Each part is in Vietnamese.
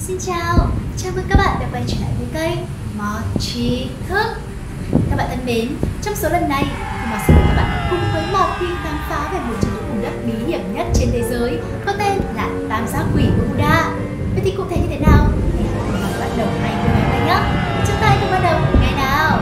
Xin chào mừng các bạn đã quay trở lại với kênh Mọt Trí Thức. Các bạn thân mến, trong số lần này thì Mọt sẽ mời các bạn cùng với Mọt đi khám phá về một trong những vùng đất bí hiểm nhất trên thế giới có tên là Tam Giác Quỷ Bermuda. Vậy thì cụ thể như thế nào? Thì hãy cùng Mọt bắt đầu ngay video này nhé. Chúng ta cùng bắt đầu ngay nào.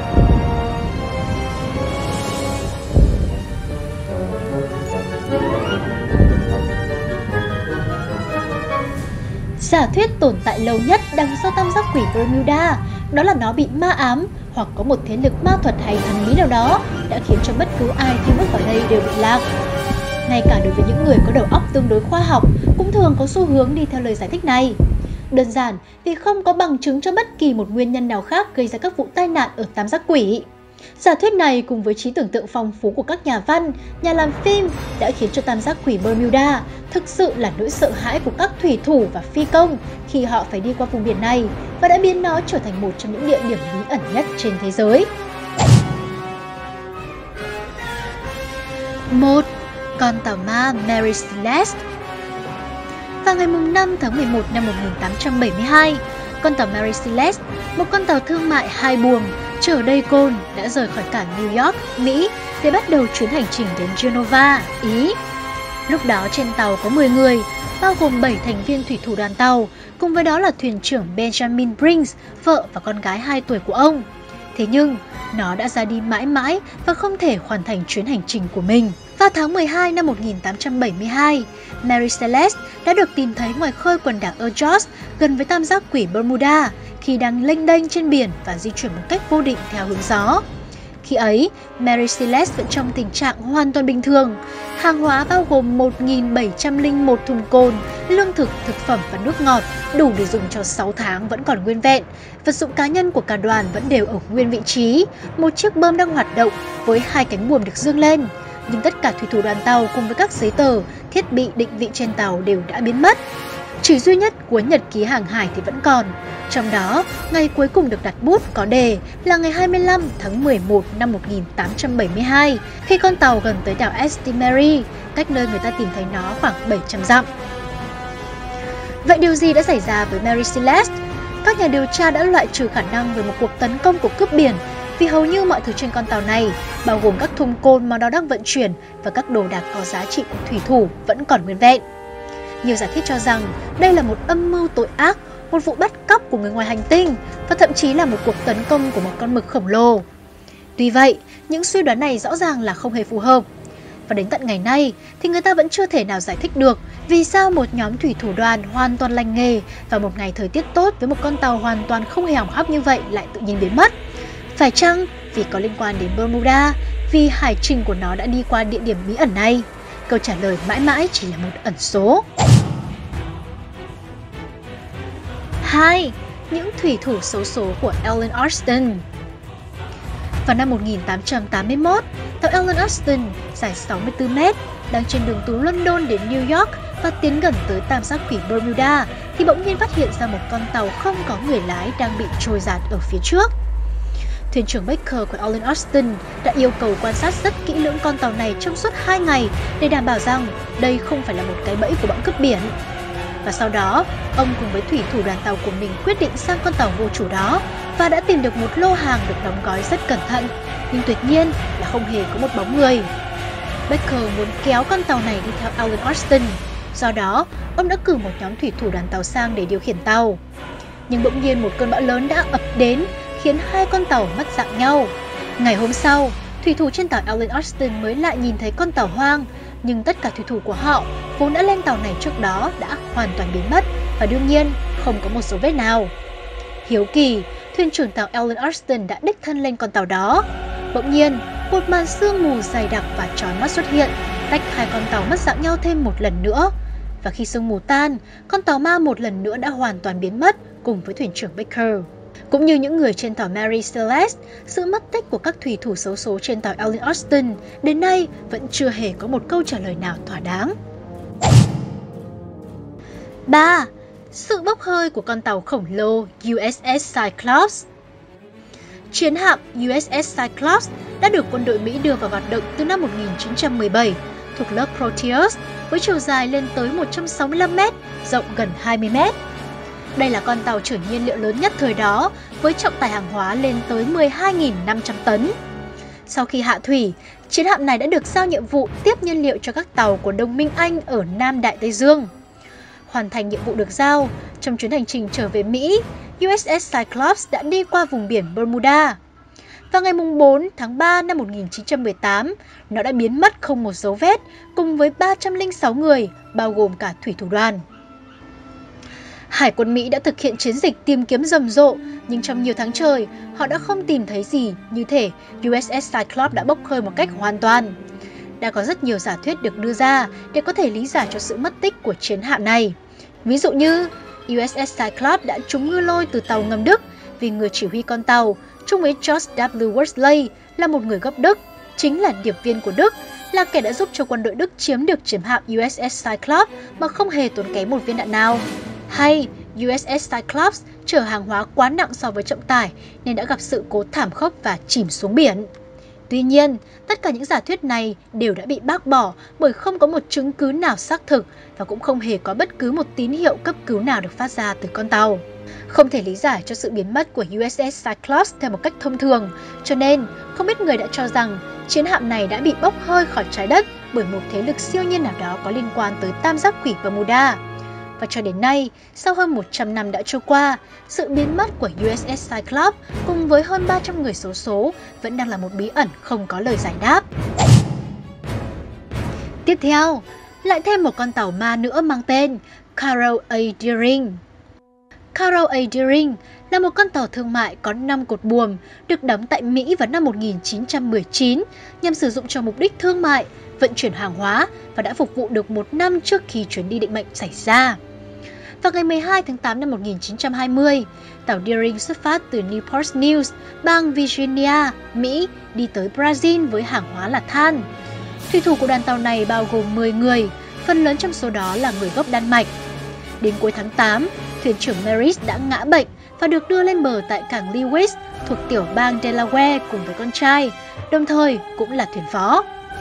Giả thuyết tồn tại lâu nhất đằng sau Tam Giác Quỷ Bermuda đó là nó bị ma ám hoặc có một thế lực ma thuật hay thần bí nào đó đã khiến cho bất cứ ai khi bước vào đây đều bị lạc. Ngay cả đối với những người có đầu óc tương đối khoa học cũng thường có xu hướng đi theo lời giải thích này. Đơn giản vì không có bằng chứng cho bất kỳ một nguyên nhân nào khác gây ra các vụ tai nạn ở Tam Giác Quỷ. Giả thuyết này cùng với trí tưởng tượng phong phú của các nhà văn, nhà làm phim đã khiến cho Tam Giác Quỷ Bermuda thực sự là nỗi sợ hãi của các thủy thủ và phi công khi họ phải đi qua vùng biển này và đã biến nó trở thành một trong những địa điểm bí ẩn nhất trên thế giới. 1. Con tàu ma Mary Celeste. Vào ngày 5 tháng 11 năm 1872, con tàu Mary Celeste, một con tàu thương mại 2 buồng chở đầy cồn đã rời khỏi cảng New York, Mỹ để bắt đầu chuyến hành trình đến Genova, Ý. Lúc đó trên tàu có 10 người, bao gồm 7 thành viên thủy thủ đoàn tàu, cùng với đó là thuyền trưởng Benjamin Brinks, vợ và con gái 2 tuổi của ông. Thế nhưng, nó đã ra đi mãi mãi và không thể hoàn thành chuyến hành trình của mình. Vào tháng 12 năm 1872, Mary Celeste đã được tìm thấy ngoài khơi quần đảo Azores gần với Tam Giác Quỷ Bermuda khi đang lênh đênh trên biển và di chuyển một cách vô định theo hướng gió. Khi ấy, Mary Celeste vẫn trong tình trạng hoàn toàn bình thường. Hàng hóa bao gồm 1.701 thùng cồn, lương thực, thực phẩm và nước ngọt đủ để dùng cho 6 tháng vẫn còn nguyên vẹn. Vật dụng cá nhân của cả đoàn vẫn đều ở nguyên vị trí. Một chiếc bơm đang hoạt động với 2 cánh buồm được dương lên. Nhưng tất cả thủy thủ đoàn tàu cùng với các giấy tờ, thiết bị định vị trên tàu đều đã biến mất. Chỉ duy nhất cuốn nhật ký hàng hải thì vẫn còn. Trong đó, ngày cuối cùng được đặt bút có đề là ngày 25 tháng 11 năm 1872, khi con tàu gần tới đảo St. Mary, cách nơi người ta tìm thấy nó khoảng 700 dặm. Vậy điều gì đã xảy ra với Mary Celeste? Các nhà điều tra đã loại trừ khả năng về một cuộc tấn công của cướp biển, vì hầu như mọi thứ trên con tàu này, bao gồm các thùng cồn mà nó đang vận chuyển và các đồ đạc có giá trị của thủy thủ vẫn còn nguyên vẹn. Nhiều giả thiết cho rằng đây là một âm mưu tội ác, một vụ bắt cóc của người ngoài hành tinh và thậm chí là một cuộc tấn công của một con mực khổng lồ. Tuy vậy, những suy đoán này rõ ràng là không hề phù hợp. Và đến tận ngày nay thì người ta vẫn chưa thể nào giải thích được vì sao một nhóm thủy thủ đoàn hoàn toàn lành nghề và một ngày thời tiết tốt với một con tàu hoàn toàn không hề hỏng hóc như vậy lại tự nhiên biến mất. Phải chăng vì có liên quan đến Bermuda, vì hải trình của nó đã đi qua địa điểm bí ẩn này? Câu trả lời mãi mãi chỉ là một ẩn số. 2. Những thủy thủ xấu số của Ellen Austin. Vào năm 1881, tàu Ellen Austin dài 64 m đang trên đường từ London đến New York và tiến gần tới Tam Giác Quỷ Bermuda thì bỗng nhiên phát hiện ra một con tàu không có người lái đang bị trôi dạt ở phía trước. Thuyền trưởng Baker của Ellen Austin đã yêu cầu quan sát rất kỹ lưỡng con tàu này trong suốt 2 ngày để đảm bảo rằng đây không phải là một cái bẫy của bọn cướp biển. Và sau đó, ông cùng với thủy thủ đoàn tàu của mình quyết định sang con tàu vô chủ đó và đã tìm được một lô hàng được đóng gói rất cẩn thận, nhưng tuyệt nhiên là không hề có một bóng người. Baker muốn kéo con tàu này đi theo Ellen Austin, do đó ông đã cử một nhóm thủy thủ đoàn tàu sang để điều khiển tàu. Nhưng bỗng nhiên một cơn bão lớn đã ập đến, khiến 2 con tàu mất dạng nhau. Ngày hôm sau, thủy thủ trên tàu Ellen Austin mới lại nhìn thấy con tàu hoang, nhưng tất cả thủy thủ của họ vốn đã lên tàu này trước đó đã hoàn toàn biến mất và đương nhiên không có một dấu vết nào. Hiếu kỳ, thuyền trưởng tàu Ellen Austin đã đích thân lên con tàu đó. Bỗng nhiên, một màn sương mù dày đặc và chói mắt xuất hiện, tách 2 con tàu mất dạng nhau thêm một lần nữa. Và khi sương mù tan, con tàu ma một lần nữa đã hoàn toàn biến mất cùng với thuyền trưởng Baker. Cũng như những người trên tàu Mary Celeste, sự mất tích của các thủy thủ xấu số trên tàu Ellen Austin đến nay vẫn chưa hề có một câu trả lời nào thỏa đáng. 3. Sự bốc hơi của con tàu khổng lồ USS Cyclops. Chiến hạm USS Cyclops đã được quân đội Mỹ đưa vào hoạt động từ năm 1917, thuộc lớp Proteus, với chiều dài lên tới 165 m, rộng gần 20 m. Đây là con tàu chở nhiên liệu lớn nhất thời đó, với trọng tải hàng hóa lên tới 12.500 tấn. Sau khi hạ thủy, chiến hạm này đã được giao nhiệm vụ tiếp nhiên liệu cho các tàu của đồng minh Anh ở Nam Đại Tây Dương. Hoàn thành nhiệm vụ được giao, trong chuyến hành trình trở về Mỹ, USS Cyclops đã đi qua vùng biển Bermuda. Vào ngày 4 tháng 3 năm 1918, nó đã biến mất không một dấu vết cùng với 306 người, bao gồm cả thủy thủ đoàn. Hải quân Mỹ đã thực hiện chiến dịch tìm kiếm rầm rộ, nhưng trong nhiều tháng trời, họ đã không tìm thấy gì, như thể USS Cyclops đã bốc hơi một cách hoàn toàn. Đã có rất nhiều giả thuyết được đưa ra để có thể lý giải cho sự mất tích của chiến hạm này. Ví dụ như, USS Cyclops đã trúng ngư lôi từ tàu ngầm Đức vì người chỉ huy con tàu, Trung úy George W. Worsley, là một người gốc Đức, chính là điệp viên của Đức, là kẻ đã giúp cho quân đội Đức chiếm được chiến hạm USS Cyclops mà không hề tốn kém một viên đạn nào. Hay USS Cyclops chở hàng hóa quá nặng so với trọng tải nên đã gặp sự cố thảm khốc và chìm xuống biển. Tuy nhiên, tất cả những giả thuyết này đều đã bị bác bỏ bởi không có một chứng cứ nào xác thực và cũng không hề có bất cứ một tín hiệu cấp cứu nào được phát ra từ con tàu. Không thể lý giải cho sự biến mất của USS Cyclops theo một cách thông thường, cho nên không ít người đã cho rằng chiến hạm này đã bị bốc hơi khỏi trái đất bởi một thế lực siêu nhiên nào đó có liên quan tới tam giác quỷ Bermuda. Và cho đến nay, sau hơn 100 năm đã trôi qua, sự biến mất của USS Cyclops cùng với hơn 300 người xấu số vẫn đang là một bí ẩn không có lời giải đáp. Tiếp theo, lại thêm một con tàu ma nữa mang tên Carroll A. Deering. Carroll A. Deering là một con tàu thương mại có 5 cột buồm, được đóng tại Mỹ vào năm 1919 nhằm sử dụng cho mục đích thương mại, vận chuyển hàng hóa và đã phục vụ được 1 năm trước khi chuyến đi định mệnh xảy ra. Vào ngày 12 tháng 8 năm 1920, tàu Deering xuất phát từ Newport News, bang Virginia, Mỹ, đi tới Brazil với hàng hóa là than. Thủy thủ của đoàn tàu này bao gồm 10 người, phần lớn trong số đó là người gốc Đan Mạch. Đến cuối tháng 8, thuyền trưởng Maris đã ngã bệnh và được đưa lên bờ tại cảng Lewis thuộc tiểu bang Delaware cùng với con trai, đồng thời cũng là thuyền phó.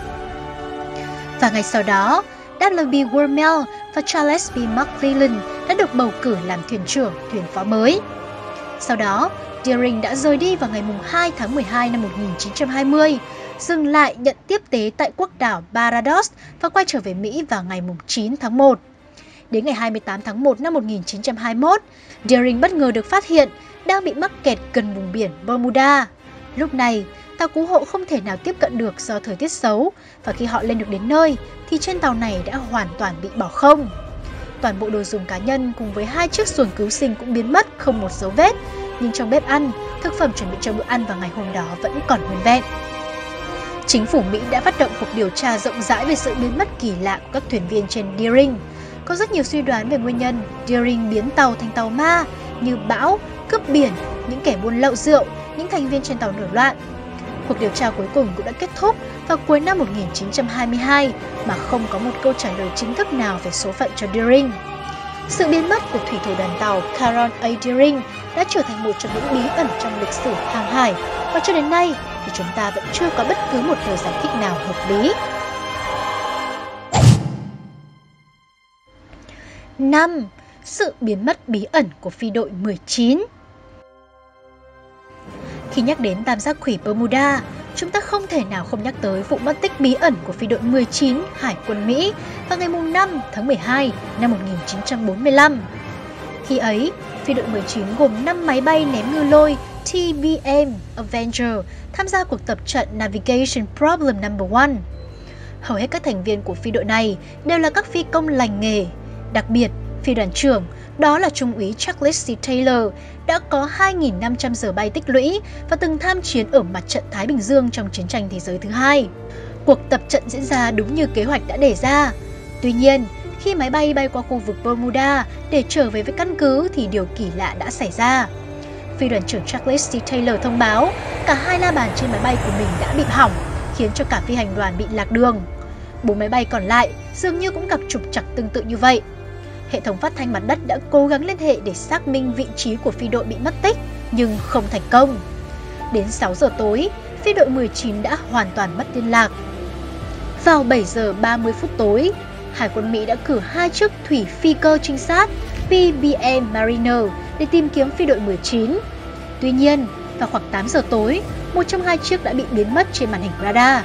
Và ngày sau đó, W.B. Wormel và Charles B. McClellan đã được bầu cử làm thuyền trưởng, thuyền phó mới. Sau đó, Deering đã rời đi vào ngày 2 tháng 12 năm 1920, dừng lại nhận tiếp tế tại quốc đảo Barbados và quay trở về Mỹ vào ngày 9 tháng 1. Đến ngày 28 tháng 1 năm 1921, Deering bất ngờ được phát hiện đang bị mắc kẹt gần vùng biển Bermuda. Lúc này, tàu cứu hộ không thể nào tiếp cận được do thời tiết xấu và khi họ lên được đến nơi thì trên tàu này đã hoàn toàn bị bỏ không. Toàn bộ đồ dùng cá nhân cùng với 2 chiếc xuồng cứu sinh cũng biến mất không một dấu vết, nhưng trong bếp ăn, thực phẩm chuẩn bị cho bữa ăn vào ngày hôm đó vẫn còn nguyên vẹn. Chính phủ Mỹ đã phát động cuộc điều tra rộng rãi về sự biến mất kỳ lạ của các thuyền viên trên Deering. Có rất nhiều suy đoán về nguyên nhân Deering biến tàu thành tàu ma như bão, cướp biển, những kẻ buôn lậu rượu, những thành viên trên tàu nổi loạn. Cuộc điều tra cuối cùng cũng đã kết thúc vào cuối năm 1922 mà không có một câu trả lời chính thức nào về số phận cho Deering. Sự biến mất của thủy thủ đoàn tàu Carroll A. Deering đã trở thành một trong những bí ẩn trong lịch sử hàng hải và cho đến nay thì chúng ta vẫn chưa có bất cứ một lời giải thích nào hợp lý. 5. Sự biến mất bí ẩn của phi đội 19. Khi nhắc đến tam giác quỷ Bermuda, chúng ta không thể nào không nhắc tới vụ mất tích bí ẩn của phi đội 19 Hải quân Mỹ vào ngày 5 tháng 12 năm 1945. Khi ấy, phi đội 19 gồm 5 máy bay ném ngư lôi TBM Avenger tham gia cuộc tập trận Navigation Problem No. 1. Hầu hết các thành viên của phi đội này đều là các phi công lành nghề. Đặc biệt, phi đoàn trưởng, đó là Trung úy Charles C. Taylor, đã có 2.500 giờ bay tích lũy và từng tham chiến ở mặt trận Thái Bình Dương trong chiến tranh thế giới thứ hai. Cuộc tập trận diễn ra đúng như kế hoạch đã đề ra. Tuy nhiên, khi máy bay bay qua khu vực Bermuda để trở về với căn cứ thì điều kỳ lạ đã xảy ra. Phi đoàn trưởng Charles C. Taylor thông báo cả 2 la bàn trên máy bay của mình đã bị hỏng, khiến cho cả phi hành đoàn bị lạc đường. 4 máy bay còn lại dường như cũng gặp trục trặc tương tự như vậy. Hệ thống phát thanh mặt đất đã cố gắng liên hệ để xác minh vị trí của phi đội bị mất tích, nhưng không thành công. Đến 6 giờ tối, phi đội 19 đã hoàn toàn mất liên lạc. Vào 7 giờ 30 phút tối, Hải quân Mỹ đã cử 2 chiếc thủy phi cơ trinh sát PBM Mariner để tìm kiếm phi đội 19. Tuy nhiên, vào khoảng 8 giờ tối, một trong hai chiếc đã bị biến mất trên màn hình radar.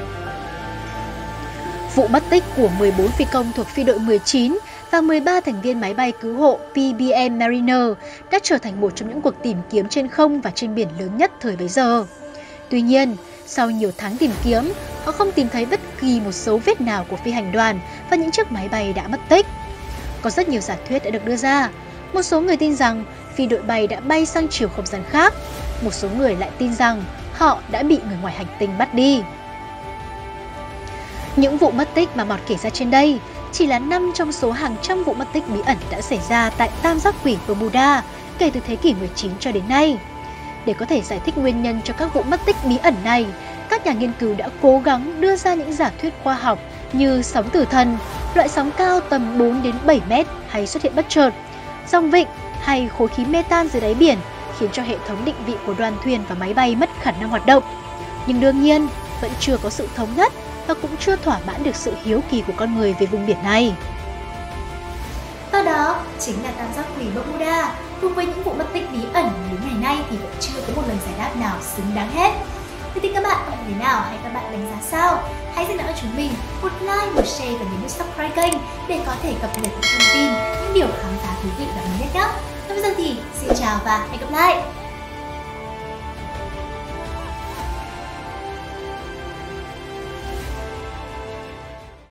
Vụ mất tích của 14 phi công thuộc phi đội 19 và 13 thành viên máy bay cứu hộ PBM Mariner đã trở thành một trong những cuộc tìm kiếm trên không và trên biển lớn nhất thời bấy giờ. Tuy nhiên, sau nhiều tháng tìm kiếm, họ không tìm thấy bất kỳ một dấu vết nào của phi hành đoàn và những chiếc máy bay đã mất tích. Có rất nhiều giả thuyết đã được đưa ra. Một số người tin rằng phi đội bay đã bay sang chiều không gian khác. Một số người lại tin rằng họ đã bị người ngoài hành tinh bắt đi. Những vụ mất tích mà Mọt kể ra trên đây chỉ là 5 trong số hàng trăm vụ mất tích bí ẩn đã xảy ra tại Tam Giác Quỷ Bermuda kể từ thế kỷ 19 cho đến nay. Để có thể giải thích nguyên nhân cho các vụ mất tích bí ẩn này, các nhà nghiên cứu đã cố gắng đưa ra những giả thuyết khoa học như sóng tử thần, loại sóng cao tầm 4 đến 7 mét hay xuất hiện bất chợt, dòng vịnh hay khối khí metan dưới đáy biển khiến cho hệ thống định vị của đoàn thuyền và máy bay mất khả năng hoạt động. Nhưng đương nhiên, vẫn chưa có sự thống nhất và cũng chưa thỏa mãn được sự hiếu kỳ của con người về vùng biển này. Và đó chính là Tam Giác Quỷ Bermuda. Cùng với những vụ mất tích bí ẩn đến ngày nay thì vẫn chưa có một lời giải đáp nào xứng đáng hết. Vậy thì các bạn thế nào hay các bạn đánh giá sao? Hãy giúp đỡ chúng mình một like, một share và nhấn nút subscribe kênh để có thể cập nhật những thông tin, những điều khám phá thú vị và mới nhất nhé. Còn bây giờ thì xin chào và hẹn gặp lại!